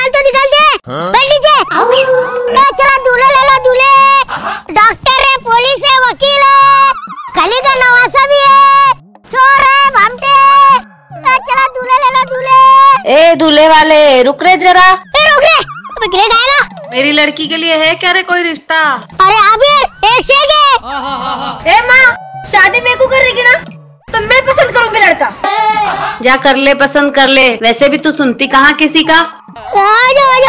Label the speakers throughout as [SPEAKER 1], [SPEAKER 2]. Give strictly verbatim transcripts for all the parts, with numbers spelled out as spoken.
[SPEAKER 1] रुमाल तो निकाल दे। बैठ लीजिए। चला दूल्हे ले लो दूल्हे। डॉक्टर है, पुलिस है, वकील है, खली का नवासा भी है, चोर है, भामटे। चला दूल्हे ले लो दूल्हे।
[SPEAKER 2] ए दूल्हे वाले रुक रे जरा।
[SPEAKER 1] ए रुक रे, अबे गिरेगा ना।
[SPEAKER 2] मेरी लड़की के लिए है क्या रे कोई रिश्ता?
[SPEAKER 1] अरे आबिर एक से एक है।
[SPEAKER 3] ए माँ, शादी मेरे को करेगी ना तो मैं पसंद करूंगी लड़का।
[SPEAKER 2] जा कर ले, पसंद कर ले। वैसे भी तू सुनती कहाँ किसी का।
[SPEAKER 1] आजा आजा।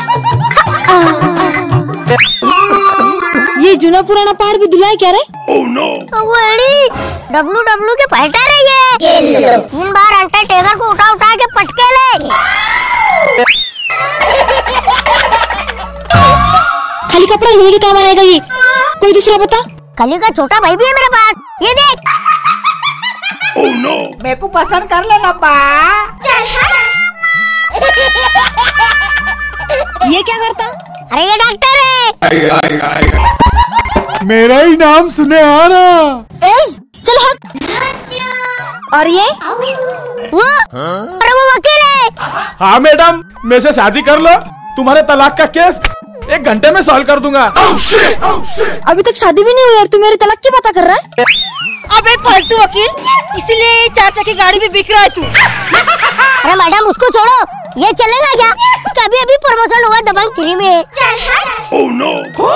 [SPEAKER 3] ये जुना पुराना पहाड़ भी धुला है क्या रे?
[SPEAKER 1] oh, no. वो एडी डब्लू डब्लू के फाइटर है ये। तीन बार अंडरटेकर को उठा उठा के पटके ले।
[SPEAKER 3] खाली कपड़ा धोने के काम आएगा ये। कोई दूसरा बता।
[SPEAKER 1] खली का छोटा भाई भी है मेरे पास, ये देख।
[SPEAKER 4] oh, no.
[SPEAKER 5] मेरे को पसंद कर लेना बा।
[SPEAKER 1] चल
[SPEAKER 3] ये क्या करता?
[SPEAKER 1] अरे ये डॉक्टर है।
[SPEAKER 4] आई, आई, आई।
[SPEAKER 6] मेरा ही नाम सुने आ रहा।
[SPEAKER 3] चल हट। और ये
[SPEAKER 1] वो अरे वो वकील है।
[SPEAKER 6] हाँ मैडम, मेरे से शादी कर लो, तुम्हारे तलाक का केस एक घंटे में सॉल्व कर दूंगा।
[SPEAKER 4] oh, shit, oh, shit.
[SPEAKER 3] अभी तक शादी भी नहीं हुई यार, तू मेरी तलाक की बात कर रहा है? अबे फालतू वकील, इसीलिए चार चक्की गाड़ी भी बिक रहा है तू।
[SPEAKER 1] अरे मैडम उसको छोड़ो, ये चलेगा क्या? उसका अभी अभी प्रमोशन हुआ दबंग थ्री में।
[SPEAKER 4] oh, no.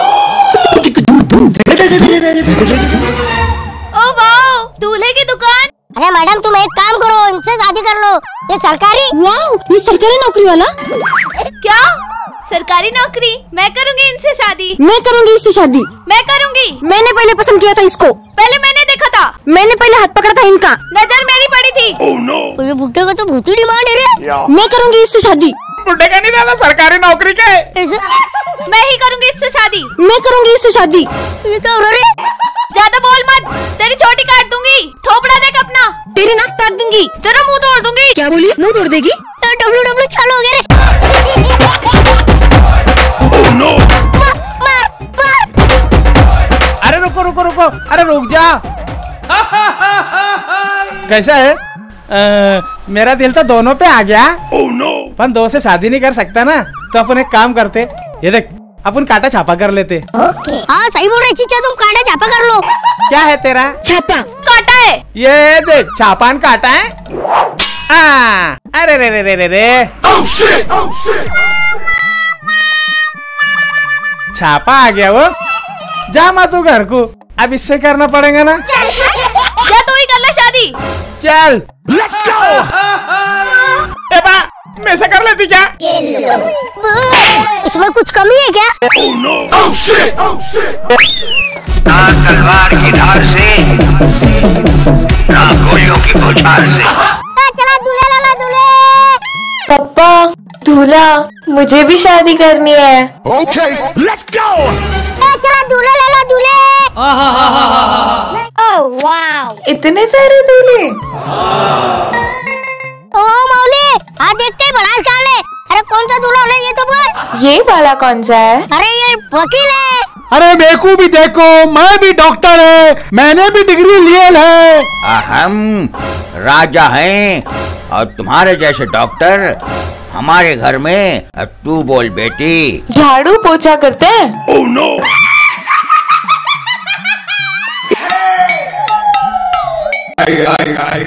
[SPEAKER 3] ओ वाओ, दूल्हे की दुकान।
[SPEAKER 1] अरे मैडम तुम एक काम करो, इनसे शादी कर लो। ये सरकारी।
[SPEAKER 3] वाओ, ये सरकारी नौकरी वाला। क्या सरकारी नौकरी? मैं करूंगी इनसे शादी। मैं करूंगी इससे शादी। मैं करूंगी। मैंने पहले पसंद किया था इसको। पहले मैंने देखा था। मैंने पहले हाथ पकड़ा था इनका। नजर मेरी पड़ी थी।
[SPEAKER 4] oh, no.
[SPEAKER 1] ये बुड्ढे का तो बहुत ही डिमांड है रे।
[SPEAKER 3] मैं करूंगी इससे शादी।
[SPEAKER 6] बुड्ढे का नहीं दादा, सरकारी नौकरी के।
[SPEAKER 3] मैं ही करूंगी इससे शादी। मैं करूंगी इससे शादी।
[SPEAKER 1] ये क्या हो रहा है?
[SPEAKER 3] ज्यादा बोल मत, तेरी छोटी काट दूंगी। थोपड़ा देख अपना। तेरी नाक काट दूंगी। तेरा मुंह तोड़ दूंगी। क्या बोली? मुंह तोड़ देगी?
[SPEAKER 1] डब्लू डब्लू चालू हो गया रे।
[SPEAKER 4] oh, no.
[SPEAKER 1] मार, मार, मार।
[SPEAKER 6] अरे रुको रुको रुको, अरे रुक जा। कैसा है? आ, मेरा दिल तो दोनों पे आ गया।
[SPEAKER 4] oh, no.
[SPEAKER 6] अपन दो से शादी नहीं कर सकता ना, तो अपन एक काम करते, ये देख अपन काटा छापा कर लेते।
[SPEAKER 1] ओके। हाँ सही बोल रहे चीचा, तुम काटा छापा कर लो।
[SPEAKER 6] क्या है तेरा?
[SPEAKER 3] छापा काटा है।
[SPEAKER 6] ये देख छापान काटा है। आ, अरे रे रे रे रे रे।
[SPEAKER 4] oh, shit, oh, shit.
[SPEAKER 6] छापा आ गया वो। जा माँ तू घर को, अब इससे करना पड़ेगा ना।
[SPEAKER 3] क्या तू ही कर ले शादी?
[SPEAKER 6] चल
[SPEAKER 4] Let's go.
[SPEAKER 6] ए बा, मैं से कर लेती क्या?
[SPEAKER 1] इसमें कुछ कमी है क्या?
[SPEAKER 4] oh, no. oh, shit, oh, shit.
[SPEAKER 7] ना तलवार की धार से, ना गोलियों की बौछार से।
[SPEAKER 1] चला दूल्हे लाला दूल्हे।
[SPEAKER 8] पापा, दूल्हा, मुझे भी शादी करनी है।
[SPEAKER 4] Okay, let's go.
[SPEAKER 1] चला दूल्हे लाला दूल्हे। ओह वाव,
[SPEAKER 8] इतने सारे दूल्हे।
[SPEAKER 1] ओ मौली, आज देखते हैं बड़ा स्टाइल है। अरे कौन सा दूल्हा है ये तो बोल।
[SPEAKER 8] ये वाला कौन सा है?
[SPEAKER 1] अरे ये वकील है।
[SPEAKER 6] अरे मेरे को भी देखो, मैं भी डॉक्टर है, मैंने भी डिग्री लिए है।
[SPEAKER 7] हम राजा हैं और तुम्हारे जैसे डॉक्टर हमारे घर में। अब तू बोल बेटी।
[SPEAKER 8] झाड़ू पोछा करते हैं।
[SPEAKER 4] oh, no. आई, आई, आई.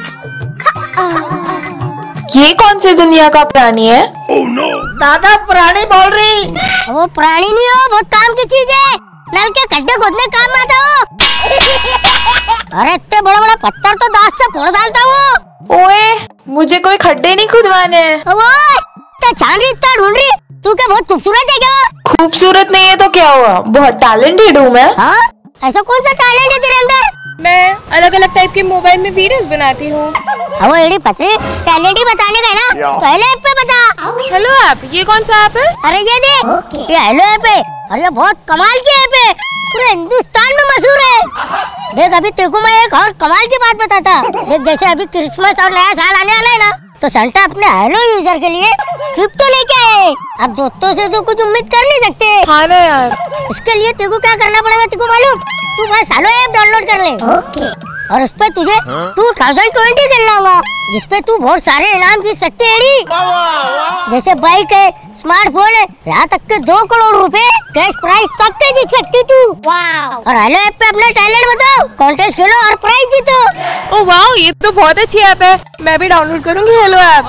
[SPEAKER 8] ये कौन से दुनिया का प्राणी है?
[SPEAKER 4] oh, no.
[SPEAKER 5] दादा पुरानी बोल रही।
[SPEAKER 1] वो प्राणी नहीं हो, बहुत काम की चीज है। नल के गड्ढे खोदने काम आता हो। अरे इतने बड़ा बड़ा पत्थर तो दांत से फोड़ डालता हूँ।
[SPEAKER 8] ओए, मुझे कोई खड्डे नहीं खुदवाने हैं।
[SPEAKER 1] तो छान रही, इतना ढूंढ रही, तू क्या बहुत खूबसूरत है क्या?
[SPEAKER 8] खूबसूरत नहीं है तो क्या हुआ, बहुत टैलेंटेड हूँ मैं।
[SPEAKER 1] हाँ? ऐसा कौन सा टैलेंट है तेरे अंदर?
[SPEAKER 8] मैं अलग अलग टाइप के मोबाइल में वीडियोस बनाती हूँ।
[SPEAKER 1] वो एडी पतली टैलेंट ही बताने का है ना, पहले ऐप पे बता।
[SPEAKER 8] हेलो ऐप, ये कौन सा ऐप है?
[SPEAKER 1] अरे ये देख, ये हेलो ऐप है और ये बहुत कमाल की ऐप है, पूरे हिंदुस्तान में मशहूर है। देख अभी तेको मैं एक और कमाल की बात बताता। देख जैसे अभी क्रिसमस और नया साल आने वाला है ना, तो संता अपने हेलो यूजर के लिए गिफ्ट तो लेके आए। अब दोस्तों से तो कुछ उम्मीद कर नहीं सकते।
[SPEAKER 8] हाँ ना यार।
[SPEAKER 1] इसके लिए तेको क्या करना पड़ेगा तेको मालूम? तू बस हेलो ऐप डाउनलोड कर ले। ओके। और उस पे तुझे टू थाउजेंड ट्वेंटी खेलना होगा, जिसपे तू बहुत सारे इनाम जीत सकते है एडी। जैसे बाइक है, स्मार्टफोन है, यहाँ तक के दो करोड़ रुपए कैश प्राइज तक के जीत सकती तू। और हेलो ऐप पे अपना टैलेंट बताओ, कॉन्टेस्ट खेलो और प्राइज जीतो।
[SPEAKER 8] ओ वाओ, ये तो बहुत अच्छी ऐप है, मैं भी डाउनलोड करूंगी हेलो ऐप।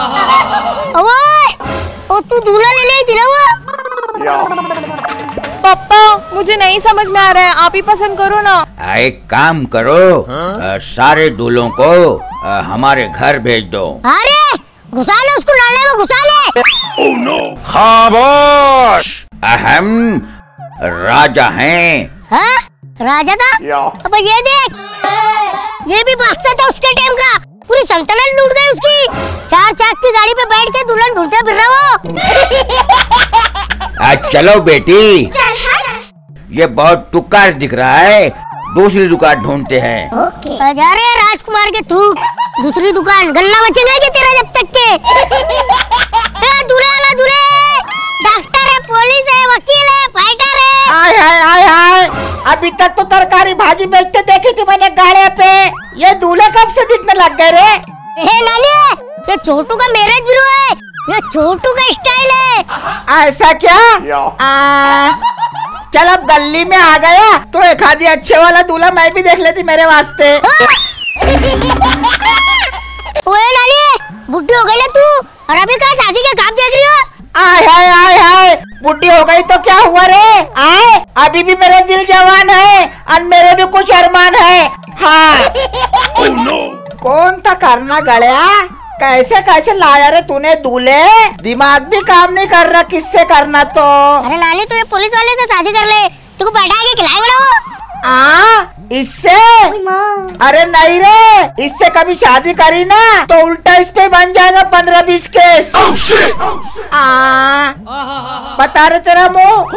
[SPEAKER 1] ओ तू दूल्हा लेने आई थी ना वो?
[SPEAKER 8] पापा मुझे नहीं समझ में आ रहा है, आप ही पसंद करो ना।
[SPEAKER 7] एक काम करो, आ, सारे दूल्हों को आ, हमारे घर भेज दो।
[SPEAKER 1] अरे घुसा ले उसको, नाले में घुसा ले।
[SPEAKER 4] Oh no! खामोश!
[SPEAKER 7] हम राजा हैं।
[SPEAKER 1] हाँ? राजा था? अब ये देख, ये भी बादशाह था उसके टाइम का, पूरी सल्तनत लूट गई उसकी। चार चाक की गाड़ी पे बैठ के दुल्हन ढूंढते फिर रहा वो।
[SPEAKER 7] आज चलो बेटी, ये बहुत टुक्कार दिख रहा है, दूसरी दुकान ढूंढते हैं।
[SPEAKER 1] जा रहे राजकुमार के तू, दूसरी दुकान गल्ला बचेगा क्या तेरा जब तक के? दूल्हा ला दूल्हे, डॉक्टर है, पुलिस है, वकील है, फाइटर है।
[SPEAKER 5] आय हाय आय हाय, अभी तक तो तरकारी भाजी बेचते देखी थी मैंने गाड़े पे, ये दूल्हे कब से बिकने लग गए रे?
[SPEAKER 1] ए नानी, ये छोटू का मैरिज ब्यूरो है, ये छोटू का स्टाइल है।
[SPEAKER 5] ऐसा क्या? आ, चल अब गली में आ गया तो एक आधी अच्छे वाला दूल्हा मैं भी देख लेती मेरे वास्ते।
[SPEAKER 1] ओए नानी, बुढ़ी हो गई ना तू, और अभी कहाँ शादी के काम देख रही हो?
[SPEAKER 5] आय हाय आय हाय, बुढ़ी हो गई तो क्या हुआ रे? आए, अभी भी मेरा दिल जवान है और मेरे भी कुछ अरमान है। हाँ।
[SPEAKER 4] Oh no!
[SPEAKER 5] कौन था करना गड़िया? कैसे कैसे लाया रे तूने दूल्हे? दिमाग भी काम नहीं कर रहा, किससे करना तो?
[SPEAKER 1] अरे नानी, तू ये पुलिस वाले से शादी कर ले, तुमको बैठा के खिलाएगा ना वो।
[SPEAKER 5] आ, इससे? अरे नहीं रे, इससे कभी शादी करी ना तो उल्टा इस पे बन जाएगा पंद्रह बीस केस।
[SPEAKER 4] Oh shit!
[SPEAKER 5] आ, बता रहे तेरा मुंह?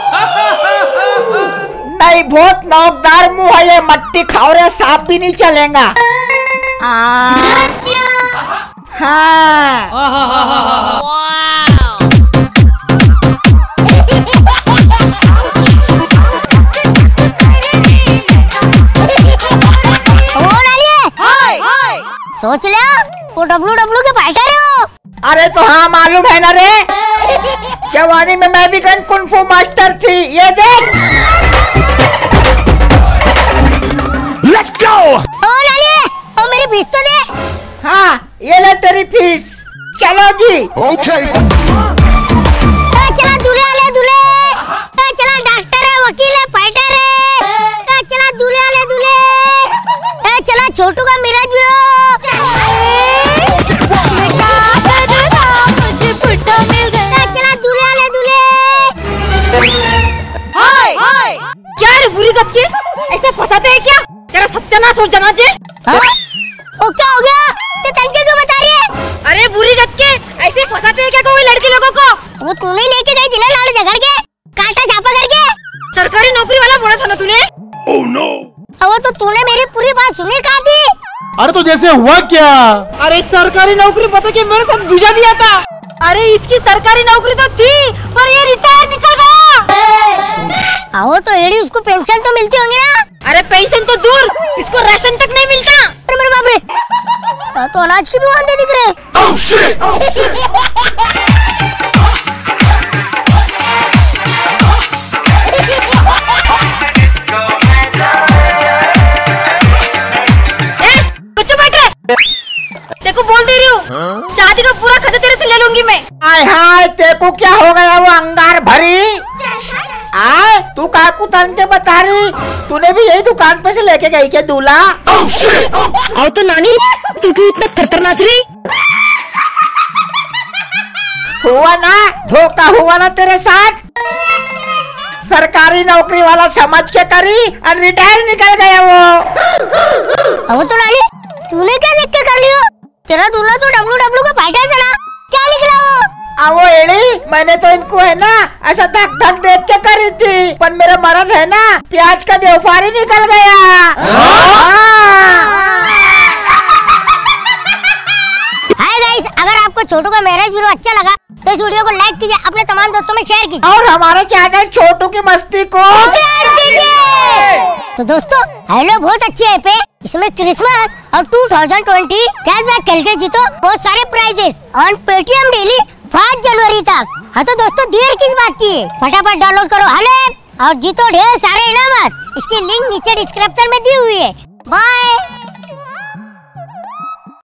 [SPEAKER 5] नहीं, बहुत नोकदार मुंह है ये, मट्टी खाओ रे, सांप भी नहीं चलेगा। आ, हाँ।
[SPEAKER 1] सोच लिया वो डब्लू डब्लू के फाइटर है वो।
[SPEAKER 5] अरे तो हाँ मालूम है ना रे, जवानी में मैं भी गन कुंफू मास्टर थी, ये देख।
[SPEAKER 4] Let's go!
[SPEAKER 1] ओ नानी, ओ मेरी फीस तो दे।
[SPEAKER 5] हाँ, ये ले तेरी फीस, चलो जी।
[SPEAKER 4] Okay.
[SPEAKER 1] चला दूल्हा ले दूल्हे, चला डॉक्टर है, वकील है, फाइटर है, चला दूल्हा ले दूल्हे, चला छोटू का मैरिज ब्यूरो। चला दूल्हा ले दूल्हे।
[SPEAKER 8] हाय हाय, क्या रे बुरी गत के, ऐसे फंसाते हैं क्या? तेरा सत्यानाश हो जाना जी।
[SPEAKER 1] ओ क्या हो गया? तो तनके क्यों बता रही है?
[SPEAKER 8] अरे बुरी गत के, ऐसे फंसाते हैं क्या कोई लड़की लोगों को?
[SPEAKER 1] वो तूने लेके गई थी ना लाल झगड़ के, कांटा छापा करके।
[SPEAKER 8] सरकारी नौकरी वाला बोला था ना तूने।
[SPEAKER 4] Oh no!
[SPEAKER 1] अब तो तूने मेरी पूरी बात सुनी कहाँ थी?
[SPEAKER 6] अरे तो जैसे हुआ क्या?
[SPEAKER 8] अरे सरकारी नौकरी पता कि मेरे साथ गुजा दिया था। अरे इसकी सरकारी नौकरी तो थी, पर ये रिटायर निकल गया।
[SPEAKER 1] आओ तो एडी, उसको पेंशन तो मिलती होंगी ना?
[SPEAKER 8] अरे पेंशन तो दूर, इसको राशन तक नहीं मिलता।
[SPEAKER 1] अरे मेरे बाप रे, तो अनाज की भी वांदे दिख रहे।
[SPEAKER 4] Oh shit!
[SPEAKER 8] देखो बोल दे रही हूँ, शादी का पूरा खर्चा तेरे से ले लूंगी मैं।
[SPEAKER 5] आय हाय, तेको क्या हो गया वो अंगार भरी? आय, तू काकू तन के बता रही, तूने भी यही दुकान पे से लेके गई क्या दूल्हा?
[SPEAKER 4] Oh shit!
[SPEAKER 8] आओ तो नानी, तू क्यों इतना थरथर नाच रही?
[SPEAKER 5] हुआ ना, धोखा हुआ ना तेरे साथ। सरकारी नौकरी वाला समझ के करी और रिटायर निकल गया वो।
[SPEAKER 1] अब तो नानी, तूने क्या देख के कर लियो? तेरा दूल्हा तो डब्लू डब्लू का फाइटर था ना, क्या निकला वो?
[SPEAKER 5] आ वो एड़ी, मैंने तो इनको है ना ऐसा धक धक देख के करी थी, पर मेरा मर्द है ना प्याज का व्यापारी निकल गया।
[SPEAKER 1] हाय गाइस, अगर आपको छोटू का मैरिज ब्यूरो अच्छा लगा तो इस वीडियो को लाइक कीजिए, अपने तमाम दोस्तों में शेयर कीजिए
[SPEAKER 5] और हमारे चैनल छोटू की मस्ती को
[SPEAKER 1] सब्सक्राइब कीजिए। तो दोस्तों, हेलो बहुत अच्छी ऐप है, इसमें क्रिसमस और टू थाउजेंड ट्वेंटी कैशबैक खेल के जीतो बहुत सारे प्राइजेस ऑन पेटीएम डेली पाँच जनवरी तक। हाँ तो दोस्तों देर किस बात की है, फटाफट डाउनलोड करो हाले और जीतो ढेर सारे इनामात। इसकी लिंक नीचे डिस्क्रिप्शन में दी हुई है। बाय।